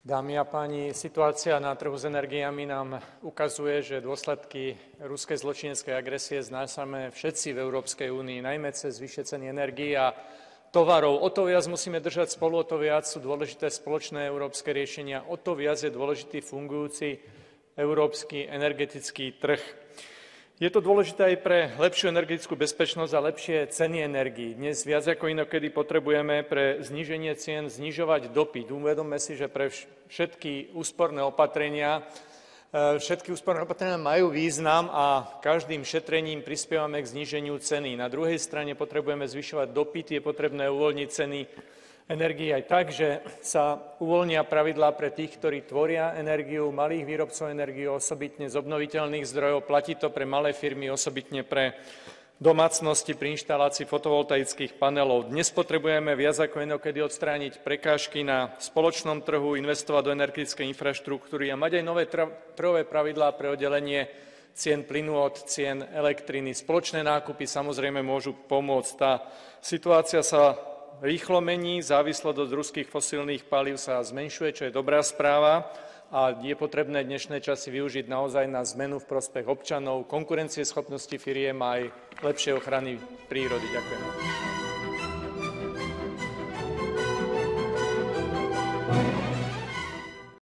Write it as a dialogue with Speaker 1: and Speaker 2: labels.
Speaker 1: Dámy a páni, situácia na trhu s energiami nám ukazuje, že dôsledky ruskej zločineckej agresie znášame všetci v Európskej únii, najmä cez vyššie ceny energií a tovarov. O to viac musíme držať spolu, o to viac sú dôležité spoločné európske riešenia, o to viac je dôležitý fungujúci európsky energetický trh. Je to dôležité aj pre lepšiu energetickú bezpečnosť a lepšie ceny energií. Dnes viac ako inokedy potrebujeme pre zníženie cien znižovať dopyt. Uvedomme si, že pre všetky úsporné opatrenia majú význam a každým šetrením prispievame k zníženiu ceny. Na druhej strane potrebujeme zvyšovať dopyt, je potrebné uvoľniť ceny energií aj tak, že sa uvoľnia pravidlá pre tých, ktorí tvoria energiu, malých výrobcov energie, osobitne z obnoviteľných zdrojov. Platí to pre malé firmy, osobitne pre domácnosti pri inštalácii fotovoltaických panelov. Dnes potrebujeme viac ako inokedy odstrániť prekážky na spoločnom trhu, investovať do energetickej infraštruktúry a mať aj nové trhové pravidlá pre oddelenie cien plynu od cien elektriny. Spoločné nákupy samozrejme môžu pomôcť. Tá situácia sa rýchlo mení, závislosť od ruských fosílnych palív sa zmenšuje, čo je dobrá správa a je potrebné dnešné časy využiť naozaj na zmenu v prospech občanov, konkurencieschopnosti firiem a aj lepšej ochrany prírody. Ďakujem.